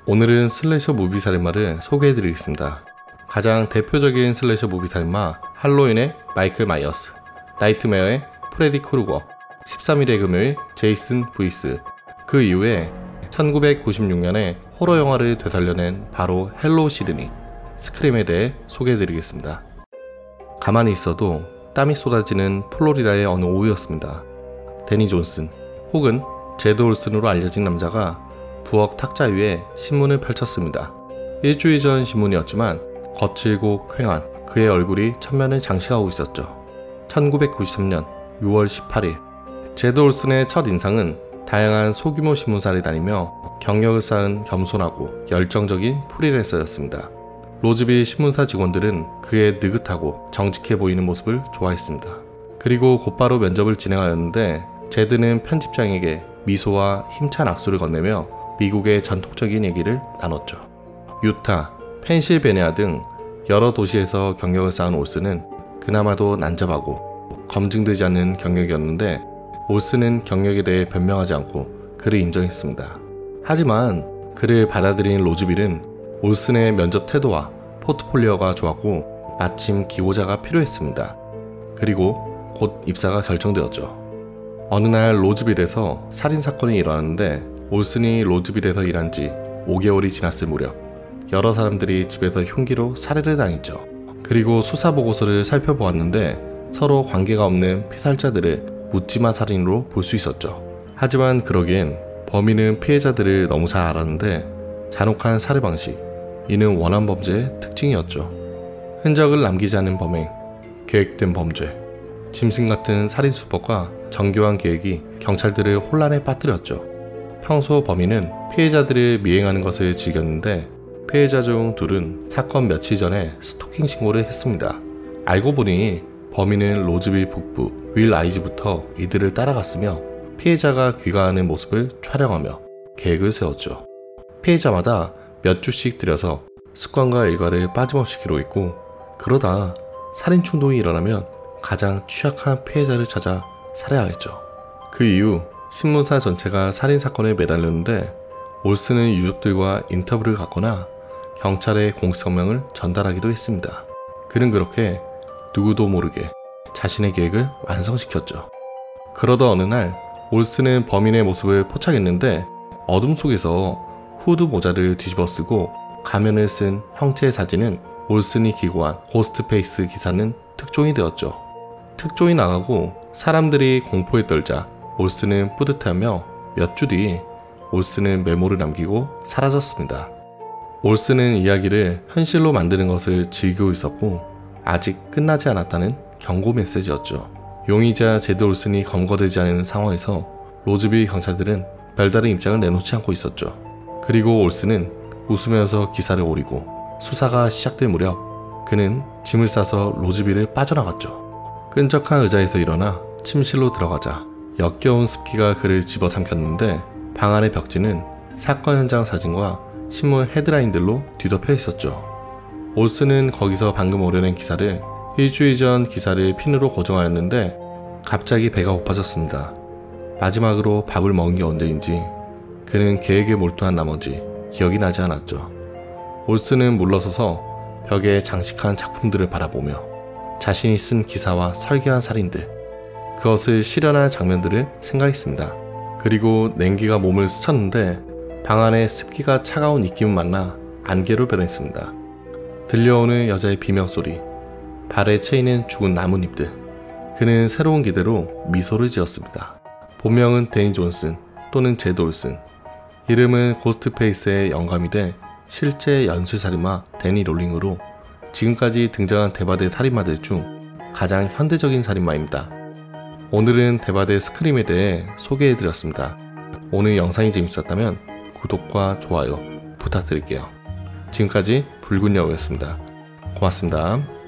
오늘은 슬래셔 무비 살인마를 소개해드리겠습니다. 가장 대표적인 슬래셔 무비 살인마 할로윈의 마이클 마이어스, 나이트메어의 프레디 크루거, 13일의 금요일 제이슨 브이스, 그 이후에 1996년에 호러 영화를 되살려낸 바로 헬로 시드니, 스크림에 대해 소개해드리겠습니다. 가만히 있어도 땀이 쏟아지는 플로리다의 어느 오후였습니다. 데니 존슨 혹은 제드 올슨으로 알려진 남자가 부엌 탁자 위에 신문을 펼쳤습니다. 일주일 전 신문이었지만 거칠고 쾌한 그의 얼굴이 천면을 장식하고 있었죠. 1993년 6월 18일 제드 올슨의 첫 인상은 다양한 소규모 신문사를 다니며 경력을 쌓은 겸손하고 열정적인 프리랜서였습니다. 로즈빌 신문사 직원들은 그의 느긋하고 정직해 보이는 모습을 좋아했습니다. 그리고 곧바로 면접을 진행하였는데 제드는 편집장에게 미소와 힘찬 악수를 건네며 미국의 전통적인 얘기를 나눴죠. 유타, 펜실베니아 등 여러 도시에서 경력을 쌓은 올슨은 그나마도 난잡하고 검증되지 않는 경력이었는데 올슨은 경력에 대해 변명하지 않고 그를 인정했습니다. 하지만 그를 받아들인 로즈빌은 올슨의 면접 태도와 포트폴리오가 좋았고 마침 기고자가 필요했습니다. 그리고 곧 입사가 결정되었죠. 어느 날 로즈빌에서 살인사건이 일어났는데 올슨이 로즈빌에서 일한 지 5개월이 지났을 무렵 여러 사람들이 집에서 흉기로 살해를 당했죠. 그리고 수사보고서를 살펴보았는데 서로 관계가 없는 피살자들을 묻지마 살인으로 볼 수 있었죠. 하지만 그러기엔 범인은 피해자들을 너무 잘 알았는데 잔혹한 살해 방식, 이는 원한 범죄의 특징이었죠. 흔적을 남기지 않는 범행, 계획된 범죄, 짐승 같은 살인 수법과 정교한 계획이 경찰들을 혼란에 빠뜨렸죠. 평소 범인은 피해자들을 미행하는 것을 즐겼는데 피해자 중 둘은 사건 며칠 전에 스토킹 신고를 했습니다. 알고 보니 범인은 로즈빌 북부 윌 아이즈부터 이들을 따라갔으며 피해자가 귀가하는 모습을 촬영하며 계획을 세웠죠. 피해자마다 몇 주씩 들여서 습관과 일과를 빠짐없이 기록했고, 그러다 살인 충동이 일어나면 가장 취약한 피해자를 찾아 살해하였죠. 그 이후 신문사 전체가 살인사건에 매달렸는데 올슨은 유족들과 인터뷰를 갖거나 경찰에 공성명을 전달하기도 했습니다. 그는 그렇게 누구도 모르게 자신의 계획을 완성시켰죠. 그러던 어느 날 올슨은 범인의 모습을 포착했는데 어둠 속에서 후드 모자를 뒤집어 쓰고 가면을 쓴 형체의 사진은 올슨이 기고한 고스트페이스 기사는 특종이 되었죠. 특종이 나가고 사람들이 공포에 떨자 올슨은 뿌듯하며 몇 주 뒤 올슨은 메모를 남기고 사라졌습니다. 올슨은 이야기를 현실로 만드는 것을 즐기고 있었고 아직 끝나지 않았다는 경고 메시지였죠. 용의자 제드 올슨이 검거되지 않은 상황에서 로즈빌 경찰들은 별다른 입장을 내놓지 않고 있었죠. 그리고 올슨은 웃으면서 기사를 오리고 수사가 시작될 무렵 그는 짐을 싸서 로즈빌을 빠져나갔죠. 끈적한 의자에서 일어나 침실로 들어가자 역겨운 습기가 그를 집어삼켰는데 방 안의 벽지는 사건 현장 사진과 신문 헤드라인들로 뒤덮여 있었죠. 올슨은 거기서 방금 오려낸 기사를 일주일 전 기사를 핀으로 고정하였는데 갑자기 배가 고파졌습니다. 마지막으로 밥을 먹은 게 언제인지 그는 계획에 몰두한 나머지 기억이 나지 않았죠. 올슨은 물러서서 벽에 장식한 작품들을 바라보며 자신이 쓴 기사와 설계한 살인들, 그것을 실현할 장면들을 생각했습니다. 그리고 냉기가 몸을 스쳤는데 방 안에 습기가 차가운 입김을 만나 안개로 변했습니다. 들려오는 여자의 비명소리, 발에 채이는 죽은 나뭇잎들. 그는 새로운 기대로 미소를 지었습니다. 본명은 데니 존슨 또는 제드 올슨, 이름은 고스트페이스의 영감이 돼 실제 연쇄살인마 데니 롤링으로 지금까지 등장한 대바대 살인마들 중 가장 현대적인 살인마입니다. 오늘은 대바대 스크림에 대해 소개해드렸습니다. 오늘 영상이 재밌었다면 구독과 좋아요 부탁드릴게요. 지금까지 붉은 여우였습니다. 고맙습니다.